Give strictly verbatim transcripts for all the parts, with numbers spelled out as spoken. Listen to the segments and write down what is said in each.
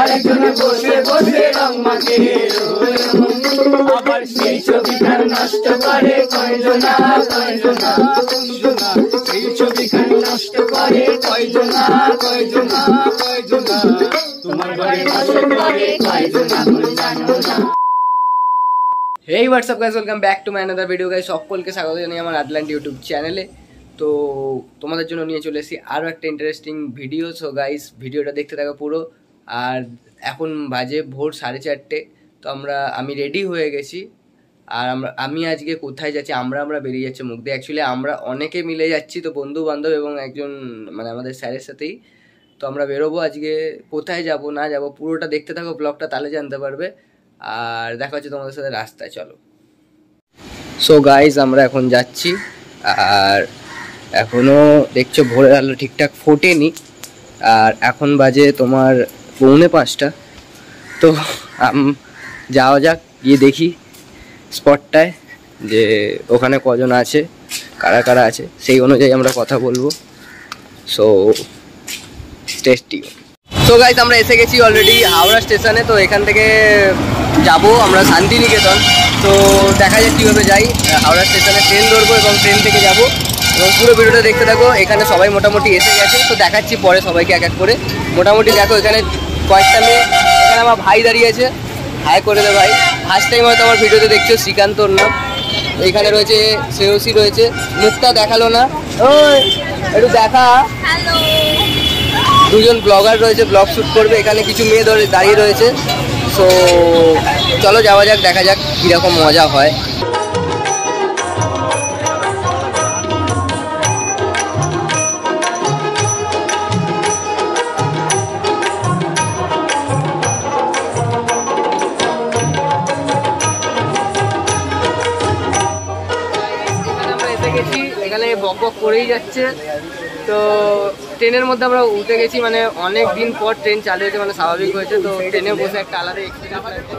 আরেকজনে বসে বসে রং মাখে আবার সেই ছবিখান নষ্ট করে কয়জনা কয়জনা কয়জনা সেই ছবিখান নষ্ট করে কয়জনা কয়জনা কয়জনা তোমার ঘরে নষ্ট করে কয়জনা জানো না। Hey what's up guys, welcome back to my another video guys. সকলকে স্বাগত জানাই আমার আটলান্ট ইউটিউব চ্যানেলে। তো তোমাদের জন্য নিয়ে চলে এসেছি আরও একটা ইন্টারেস্টিং ভিডিও। সো গাইস ভিডিওটা দেখতে থাকো পুরো। আর এখন বাজে ভোর সাড়ে চারটে। তো আমরা আমি রেডি হয়ে গেছি। আর আমরা আমি আজকে কোথায় যাচ্ছি, আমরা আমরা বেরিয়ে যাচ্ছি মুখ দিয়ে। অ্যাকচুয়ালি আমরা অনেকে মিলে যাচ্ছি, তো বন্ধু বান্ধব এবং একজন মানে আমাদের স্যারের সাথেই। তো আমরা বেরোবো আজকে। কোথায় যাব না যাব পুরোটা দেখতে থাকো ব্লগটা, তাহলে জানতে পারবে। আর দেখা হচ্ছে তোমাদের সাথে রাস্তায়, চলো। সো গাইজ আমরা এখন যাচ্ছি। আর এখনও দেখছো ভোরের আলো ঠিকঠাক ফোটেনি। আর এখন বাজে তোমার পৌনে পাঁচটা। তো যাওয়া যাক, গিয়ে দেখি স্পটটায় যে ওখানে কজন আছে, কারা কারা আছে, সেই অনুযায়ী আমরা কথা বলবো। So stay tune. তো গাইজ আমরা এসে গেছি অলরেডি হাওড়া স্টেশনে। তো এখান থেকে যাব আমরা শান্তিনিকেতন। তো দেখা যাক কীভাবে যাই। হাওড়া স্টেশনে ট্রেন ধরবো এবং ট্রেন থেকে যাব। এবং পুরো ভিডিওটা দেখতে থাকো। এখানে সবাই মোটামুটি এসে গেছে, তো দেখাচ্ছি পরে সবাইকে এক এক করে। মোটামুটি দেখো এখানে কয়েকটা মেয়ে, এখানে আমার ভাই দাঁড়িয়ে আছে, হাই করে দে ভাই। ফার্স্ট টাইম হয়তো আমার ভিডিওতে দেখছো, শ্রীকান্তর নাম। এইখানে রয়েছে শ্রেয়সী রয়েছে, মুখটা দেখালো না, ওই একটু দেখা। দুজন ব্লগার রয়েছে, ব্লগ শ্যুট করবে। এখানে কিছু মেয়ে ধরে দাঁড়িয়ে রয়েছে। সো চলো যাওয়া যাক, দেখা যাক কীরকম মজা হয়। এখানে বক বক করেই যাচ্ছে। তো ট্রেনের মধ্যে আমরা উঠে গেছি, মানে অনেক দিন পর ট্রেন চালু হয়েছে, মানে স্বাভাবিক হয়েছে। তো ট্রেনে বসে একটা আলাদা এক্সপিরিয়েন্স লাগছে।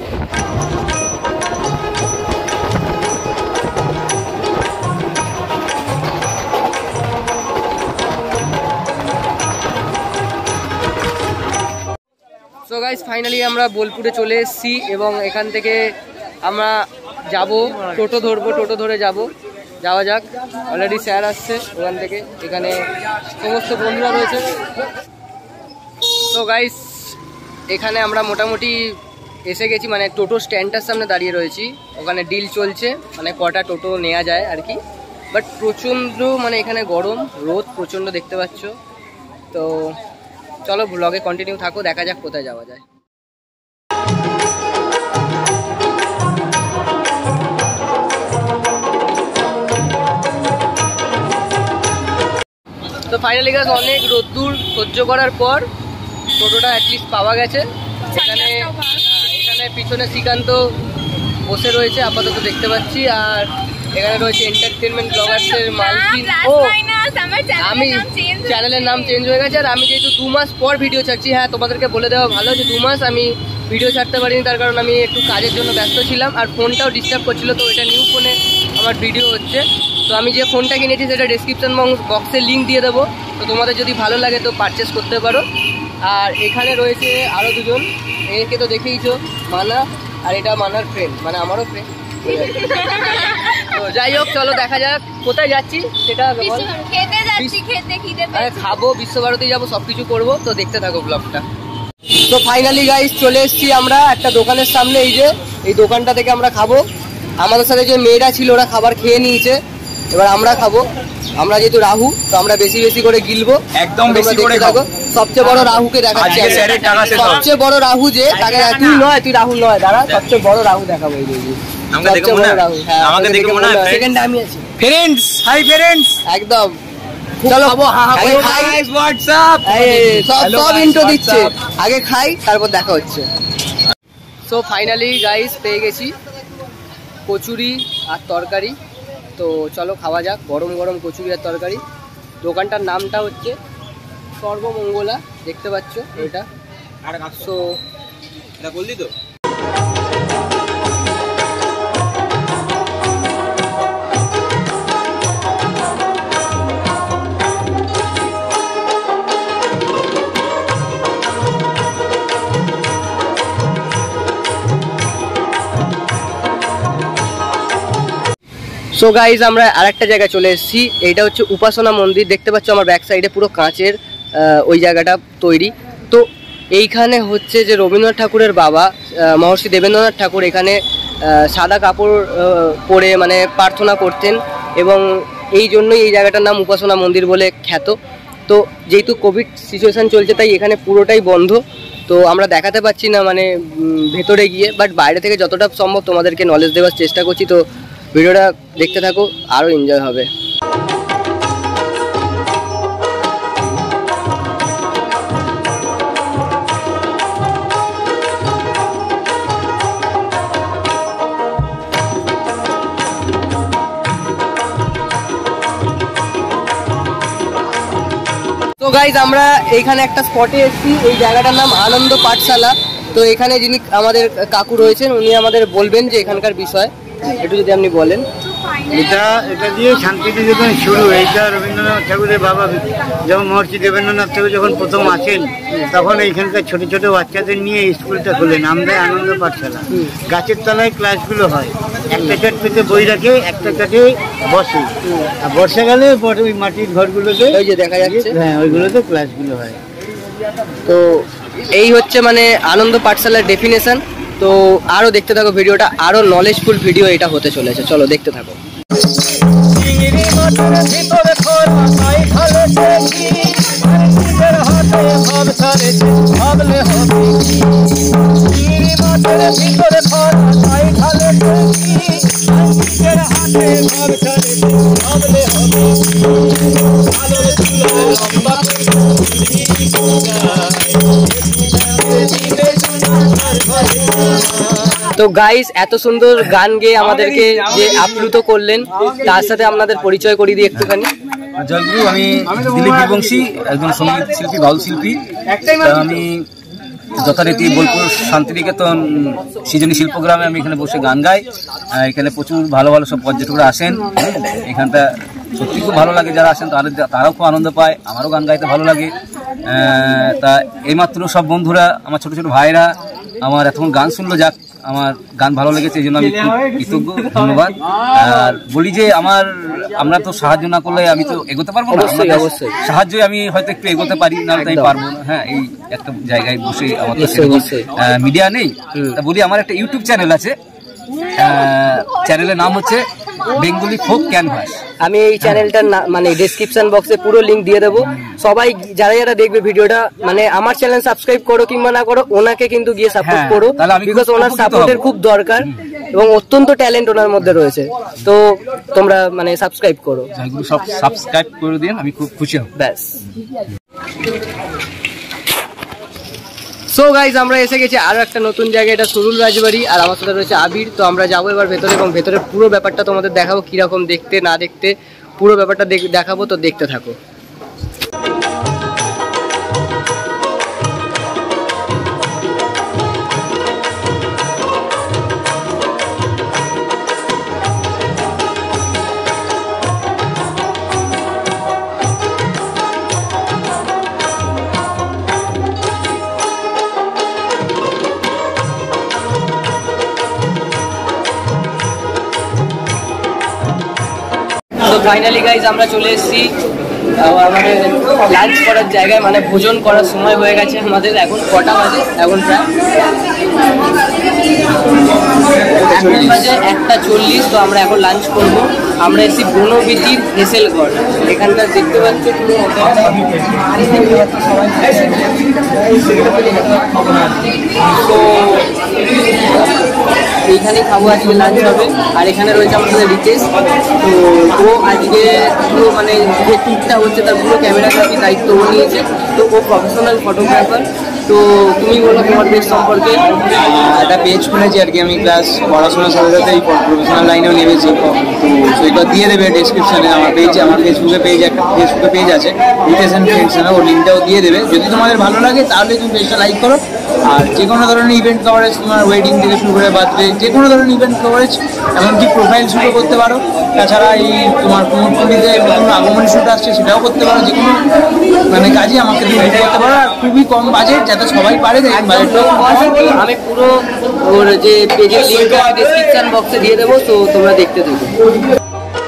সো গাইস ফাইনালি আমরা বোলপুরে চলে এসেছি এবং এখান থেকে আমরা যাব, টোটো ধরবো, টোটো ধরে যাব। যাওয়া যাক। অলরেডি স্যার আসছে ওখান থেকে, এখানে সমস্ত বন্ধুরা রয়েছে। তো গাইস এখানে আমরা মোটামুটি এসে গেছি, মানে টোটো স্ট্যান্ডটার সামনে দাঁড়িয়ে রয়েছি। ওখানে ডিল চলছে, মানে কটা টোটো নেওয়া যায় আর কি। বাট প্রচণ্ড মানে এখানে গরম, রোদ প্রচণ্ড দেখতে পাচ্ছ। তো চলো ব্লগে কন্টিনিউ থাকো, দেখা যাক কোথায় যাওয়া যায়। তো ফাইনালি গাছ অনেক রোদ্দুর সহ্য করার পর টোটোটা অ্যাটলিস্ট পাওয়া গেছে। এখানে এখানে পিছনে শ্রীকান্ত বসে রয়েছে আপাতত দেখতে পাচ্ছি। আর এখানে রয়েছে এন্টারটেনমেন্ট ব্লগার্সের মালকিন। ও আমি চ্যানেলের নাম চেঞ্জ হয়ে গেছে। আর আমি যেহেতু দু মাস পর ভিডিও ছাড়ছি, হ্যাঁ তোমাদেরকে বলে দেওয়া ভালো যে দু মাস আমি ভিডিও ছাড়তে পারিনি, তার কারণ আমি একটু কাজের জন্য ব্যস্ত ছিলাম। আর ফোনটাও ডিস্টার্ব করছিল, তো এটা নিউ ফোনে আমার ভিডিও হচ্ছে। তো আমি যে ফোনটা কিনেছি সেটা ডেসক্রিপশন বক্সে লিঙ্ক দিয়ে দেবো। তো তোমাদের যদি ভালো লাগে তো পারচেস করতে পারো। আর এখানে রয়েছে আরও দুজন, একে তো দেখেইছো, মানা। আর এটা মানার ফ্রেন্ড, মানে আমারও ফ্রেন্ড। তো যাই হোক চলো দেখা যাক কোথায় যাচ্ছি সেটা। খাবো, বিশ্বভারতী যাবো, সব কিছু করবো। তো দেখতে থাকো ব্লগটা। তো ফাইনালি গাইস চলে এসেছি আমরা একটা দোকানের সামনে। এই যে এই দোকানটা থেকে আমরা খাবো। আমাদের সাথে যে মেয়েরা ছিল ওরা খাবার খেয়ে নিয়েছে, এবার আমরা খাবো। আমরা যেহেতু রাহু, তো আমরা বেশি বেশি করে গিলবো, একদম বেশি করে খাবো। সবচেয়ে বড় রাহুকে দেখাচ্ছি, সবচেয়ে বড় রাহু যে তাকে। তুই নয়, তুই রাহুল নয়, দাঁড়া, সবচেয়ে বড় রাহু দেখাবো। এই সবচেয়ে বড় রাহু। হ্যাঁ আমাকে দেখে মনে হয় সেকেন্ড আমি আছি। ফ্রেন্ডস, হাই ফ্রেন্ডস, একদম চলো আগে খাই। হোয়াটসঅ্যাপ, সব সব ইন্ট্রো দিচ্ছে, আগে খাই তারপর দেখা হচ্ছে। সো ফাইনালি গাইস পেয়ে গেছি কচুরি আর তরকারি। তো চলো খাওয়া যাক, গরম গরম কচুরি আর তরকারি। দোকানটার নামটা হচ্ছে সর্বমঙ্গলা, দেখতে পাচ্ছ এটা। সো এটা বললি তো। সো গাইজ আমরা আরেকটা জায়গায় চলে এসেছি, এইটা হচ্ছে উপাসনা মন্দির। দেখতে পাচ্ছ আমার ব্যাক সাইডে পুরো কাঁচের ওই জায়গাটা তৈরি। তো এইখানে হচ্ছে যে রবীন্দ্রনাথ ঠাকুরের বাবা মহর্ষি দেবেন্দ্রনাথ ঠাকুর এখানে সাদা কাপড় পরে মানে প্রার্থনা করতেন, এবং এই জন্যই এই জায়গাটার নাম উপাসনা মন্দির বলে খ্যাত। তো যেহেতু কোভিড সিচুয়েশান চলছে তাই এখানে পুরোটাই বন্ধ, তো আমরা দেখাতে পাচ্ছি না মানে ভেতরে গিয়ে, বাট বাইরে থেকে যতটা সম্ভব তোমাদেরকে নলেজ দেওয়ার চেষ্টা করছি। তো ভিডিওটা দেখতে থাকো, আরও এনজয় হবে। তো গাইজ আমরা এইখানে একটা স্পটে এসেছি, এই জায়গাটার নাম আনন্দ পাঠশালা। তো এখানে যিনি আমাদের কাকু রয়েছেন উনি আমাদের বলবেন যে এখানকার বিষয় একটু যদি আপনি বলেন। এটা এটা দিয়ে শান্তিনিকেতন শুরু। এইটা রবীন্দ্রনাথ ঠাকুরের বাবা যেমন মহর্ষি দেবেন্দ্রনাথ ঠাকুর যখন প্রথম আসেন তখন এইখানকার ছোট ছোট বাচ্চাদের নিয়ে স্কুলটা খোলেন, আমরা আনন্দ পাঠশালা। গাছের তলায় ক্লাসগুলো হয়, একটা চাট পেতে বই রাখে, একটা চাটে বসে, আর বর্ষাকালে পরে ওই মাটির ঘরগুলোতে ওই যে দেখা যাচ্ছে, হ্যাঁ ওইগুলোতে ক্লাসগুলো হয়। তো এই হচ্ছে মানে আনন্দ পাঠশালার ডেফিনেশন। তো আরও দেখতে থাকো ভিডিওটা, আরও নলেজফুল ভিডিও এটা হতে চলেছে, চলো দেখতে থাকো। তো গাইস এত সুন্দর গান গেয়ে আমাদেরকে যে আপ্লুত করলেন, তার সাথে আপনাদের পরিচয় করিয়ে দিই একটুখানি। জয়গুরু, আমি দিলীপ বীরবংশী, একজন সঙ্গীত শিল্পী, বাউল শিল্পী। আমি যথারীতি বোলপুর শান্তিনিকেতন সৃজনী শিল্পগ্রামে আমি এখানে বসে গান গাই। এখানে প্রচুর ভালো ভালো সব পর্যটকরা আসেন, এখানটা সত্যি খুব ভালো লাগে। যারা আসেন তাদের তারাও খুব আনন্দ পায়, আমারও গান গাইতে ভালো লাগে। তা এইমাত্র সব বন্ধুরা, আমার ছোট ছোট ভাইরা আমার এতক্ষণ গান শুনলো, যাক আমার গান ভালো লেগেছে, এই জন্য আমি খুব কৃতজ্ঞ, ধন্যবাদ। আর বলি যে আমার আমরা তো সাহায্য না করলে আমি তো এগোতে পারবো না, অবশ্যই সাহায্যই আমি হয়তো একটু এগোতে পারি, নাহলে তো আমি পারবো না। হ্যাঁ, এই একটা জায়গায় বসে আমার মিডিয়া নেই, তা বলি আমার একটা ইউটিউব চ্যানেল আছে, চ্যানেলের নাম হচ্ছে বেঙ্গলি ফোক ক্যানভাস। আমি এই চ্যানেলটার মানে ডেসক্রিপশন বক্সে পুরো লিংক দিয়ে দেবো। সবাই যারা যারা দেখবে ভিডিওটা মানে আমার চ্যানেল সাবস্ক্রাইব করো কিংবা না করো, ওনাকে কিন্তু গিয়ে সাপোর্ট করো, বিকজ ওনার সাপোর্টের খুব দরকার এবং অত্যন্ত ট্যালেন্ট ওনার মধ্যে রয়েছে। তো তোমরা মানে সাবস্ক্রাইব করো, সব সাবস্ক্রাইব করে দিন, আমি খুব খুশি হব। ব্যাস। সো গাইজ আমরা এসে গেছি আরো একটা নতুন জায়গায়, এটা সুরুল রাজবাড়ি, আর আমার সাথে রয়েছে আবির। তো আমরা যাবো এবার ভেতরে, এবং ভেতরের পুরো ব্যাপারটা তোমাদের দেখাবো, কিরকম দেখতে না দেখতে পুরো ব্যাপারটা দেখাবো। তো দেখতে থাকো। তো ফাইনালি গাইজ আমরা চলে এসেছি আমাদের লাঞ্চ করার জায়গায়, মানে ভোজন করার সময় হয়ে গেছে আমাদের। এখন কটা বাজে? এখন প্রায় এখন বাজে একটা চল্লিশ। তো আমরা এখন লাঞ্চ করব। আমরা এসেছি বনবিতির হেসেলগড়, এখানকার দেখতে পাচ্ছ পুরো। তো এইখানেই খাবো, আজকে লাঞ্চ হবে। আর এখানে রয়েছে আমাদের রিতেশ, তো ও আজকে পুরো মানে যে ট্যুরটা হচ্ছে তার পুরো ক্যামেরাগ্রাফি দায়িত্ব ও নিয়েছে। তো ও প্রফেশনাল ফটোগ্রাফার। তো তুমি বলো তোমার পেজ সম্পর্কে। একটা পেজ খুলেছি আর কি, আমি ক্লাস পড়াশোনার সাথে সাথে এই প্রফেশনাল লাইনেও নেমেছি। তো সেইটা দিয়ে দেবে ডিসক্রিপশানে, আমার পেজ, আমার ফেসবুকে পেজ, একটা ফেসবুকে পেজ আছে রিতেশ অ্যান্ড ফ্রেন্ডস নামে, ওর লিঙ্কটাও দিয়ে দেবে। যদি তোমাদের ভালো লাগে তাহলে তুমি পেজটা লাইক করো। আর যে কোনো ধরনের ইভেন্ট কভারেজ, তোমার ওয়েডিং থেকে শুরু করে বার্থডে, যে কোনো ধরনের ইভেন্ট কভারেজ, এমনকি প্রোফাইল শ্যুটও করতে পারো। তাছাড়া এই তোমার কুমোরটুলিতে নতুন আগমনী শ্যুট আসছে, সেটাও করতে পারো। যে কোনো মানে কাজই আমাকে দিয়ে করতে পারো, আর খুবই কম বাজেট, যাতে সবাই পারে। আমি পুরো ওর যে পেজের লিঙ্কটা ডেসক্রিপশন বক্সে দিয়ে দেবো, তো তোমরা দেখতে থাকো।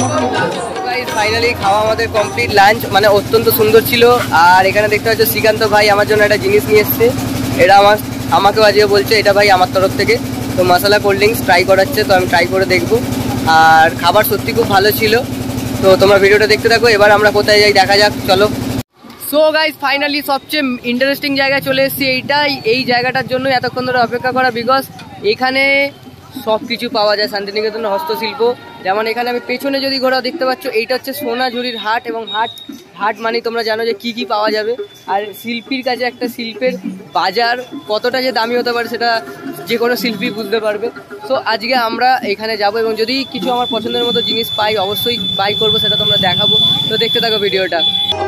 ফাইনালি খাওয়া আমাদের কমপ্লিট, লাঞ্চ মানে অত্যন্ত সুন্দর ছিল। আর এখানে দেখতে পাচ্ছ শ্রীকান্ত ভাই আমার জন্য একটা জিনিস নিয়ে এসছে, এটা আমার আমাকেও আজকে বলছে এটা ভাই আমার তরফ থেকে। তো মশলা কোল্ড ড্রিঙ্কস ট্রাই করাচ্ছে, তো আমি ট্রাই করে দেখবো। আর খাবার সত্যি খুব ভালো ছিল। তো তোমরা ভিডিওটা দেখতে থাকো। এবার আমরা কোথায় যাই দেখা যাক, চলো। সো গাইস ফাইনালি সবচেয়ে ইন্টারেস্টিং জায়গায় চলে এসেছি। এইটাই এই জায়গাটার জন্য এতক্ষণ ধরে অপেক্ষা করা, বিকজ এখানে সব কিছু পাওয়া যায় শান্তিনিকেতনের হস্তশিল্প। যেমন এখানে আমি পেছনে যদি ঘোরা দেখতে পাচ্ছ, এইটা হচ্ছে সোনাঝুরির হাট। এবং হাট হাট মানে তোমরা জানো যে কি কি পাওয়া যাবে। আর শিল্পীর কাছে একটা শিল্পের বাজার কতটা যে দামি হতে পারে সেটা যে কোনো শিল্পী বুঝতে পারবে। সো আজকে আমরা এখানে যাব এবং যদি কিছু আমার পছন্দের মতো জিনিস পাই অবশ্যই বাই করবো, সেটা তোমরা দেখাবো। তো দেখতে থাকো ভিডিওটা।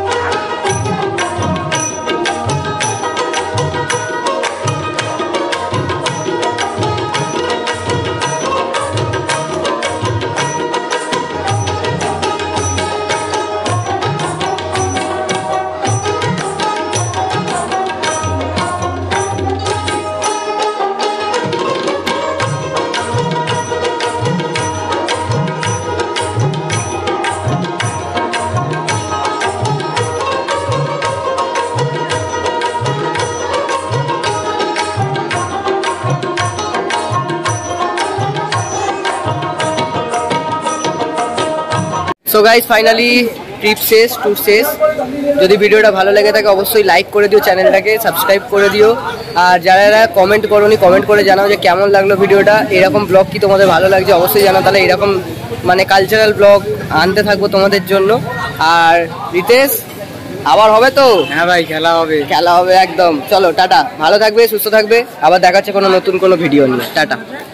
সো গাইজ ফাইনালি ট্রিপ শেষ, ট্যুর শেষ। যদি ভিডিওটা ভালো লেগে থাকে অবশ্যই লাইক করে দিও, চ্যানেলটাকে সাবস্ক্রাইব করে দিও। আর যারা যারা কমেন্ট করোনি কমেন্ট করে জানাও যে কেমন লাগলো ভিডিওটা, এরকম ব্লগ কি তোমাদের ভালো লাগছে অবশ্যই জানাও। তাহলে এরকম মানে কালচারাল ব্লগ আনতে থাকবো তোমাদের জন্য। আর রিতেশ আবার হবে তো? হ্যাঁ ভাই, খেলা হবে, খেলা হবে একদম। চলো টাটা, ভালো থাকবে, সুস্থ থাকবে, আবার দেখা হচ্ছে কোনো নতুন কোনো ভিডিও নিয়ে। টাটা।